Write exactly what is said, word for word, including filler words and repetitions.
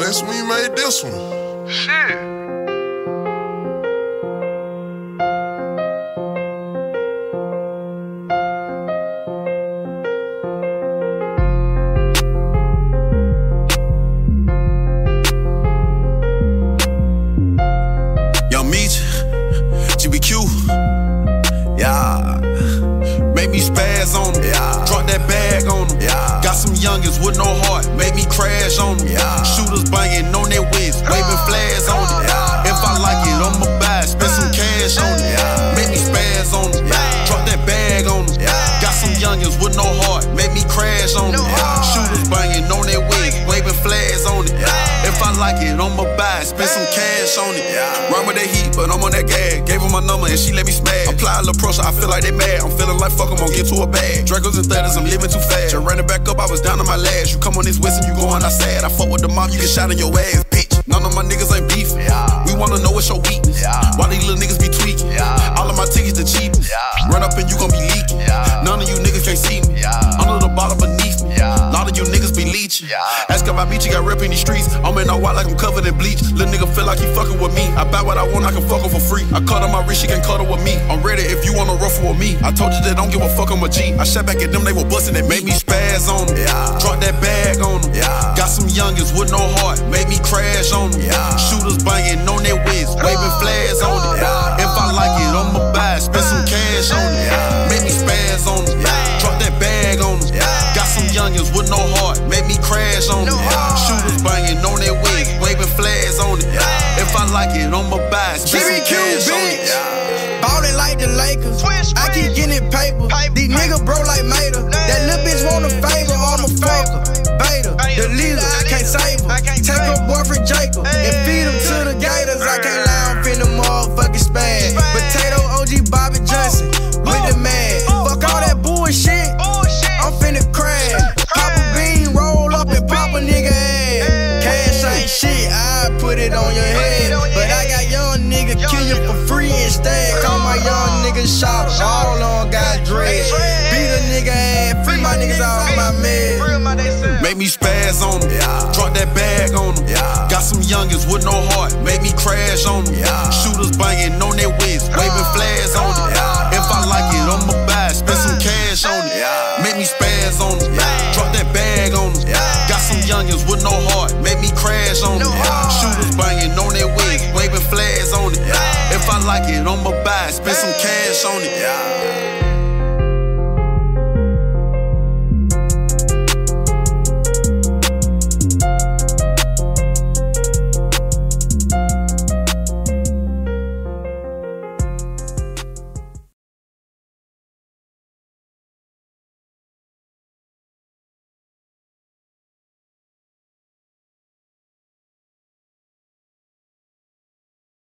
Guess we made this one. Shit. G B Q, yeah. Make me spaz on them, yeah. Drop that bag on them, yeah. Got some youngins with no heart, make me crash on them, yeah. Shooters banging on their whips, waving flags on them, yeah. If I like it, I'ma buy it, spend some cash on them, yeah. Make me spaz on them, yeah. Drop that bag on them, yeah. Got some youngins with no heart, make me crash on them, yeah. Shooters banging on their whips, waving flags on it, yeah. If I like it, I'ma buy it, spend some cash on it, yeah. Run with that heat, but I'm on that gas. Gave her my number and she let me smash. Apply a little pressure, I feel like they mad. I'm feeling like fuck, I'm gonna get to a bag. Dracos and thudders, I'm living too fast. Just ran it back up, I was down on my last. You come on this west and you going outside. I fuck with the mom, you get shot in your ass, bitch. None of my niggas ain't beefing, yeah. We wanna know what's your weakness, yeah. Why these little niggas be tweaking, yeah. All of my tickets the cheapest, yeah. Run up and you gon' be leaking, yeah. None of you niggas can't see me, yeah. Under the bottle beneath me, yeah. Lot of you niggas be leeching, yeah. Ask if I beat you, got rep in these streets. I'm in all white like I'm covered in bleach. Little nigga feel like he fucking with me. I buy what I want, I can fuck her for free. I cut on my wrist, she can cuddle with me. I'm ready if you wanna ruffle with me. I told you that don't give a fuck, I'm a G. I shot back at them, they were busting it, made me spaz on them, yeah. Drop that bag on them, yeah. Got some youngins with no heart, made me crash on them, yeah. Shooters banging on their whips, waving flags on it, yeah. If I like it, I'ma buy it, spend some cash on it, yeah. Make me spaz on them, yeah. Drop that bag on them, yeah. Got some youngins with no heart, made me crash on them, yeah. Shooters banging on their whips, waving flags on it, yeah. If I like it, I'ma buy it, spend some cash on it, yeah. Ballin' like the Lakers, I keep getting it paper. These niggas broke like Mater. That little bitch want a favor, I'ma fuck her. Beta, the leader, can't save her. Take her boyfriend Jacob and feed him to the Gators. I can't lie, I'm finna motherfucking spaz. Potato O G Bobby Johnson with the man. Fuck all that bullshit, I'm finna crash. Pop a bean, roll up and pop a nigga ass. Cash ain't shit, I put it on your head. But I got young nigga kill you for free instead. Call my young nigga shot, all on got dread. Beat a nigga ass, free my niggas out my meds. Make me spaz on them, yeah. Drop that bag on them, yeah. Got some youngins with no heart, make me crash on them, yeah. Shooters banging on their whips, waving flags on it, yeah. If I like it, I'ma buy it, spend some cash on it, yeah. Make me spaz on them, yeah. Drop that bag on them, yeah. Got some youngins with no heart, make me crash on them, yeah. Shooters banging on their whips, waving flags on it, yeah. If I like it, I'ma buy it, spend some cash on it, yeah.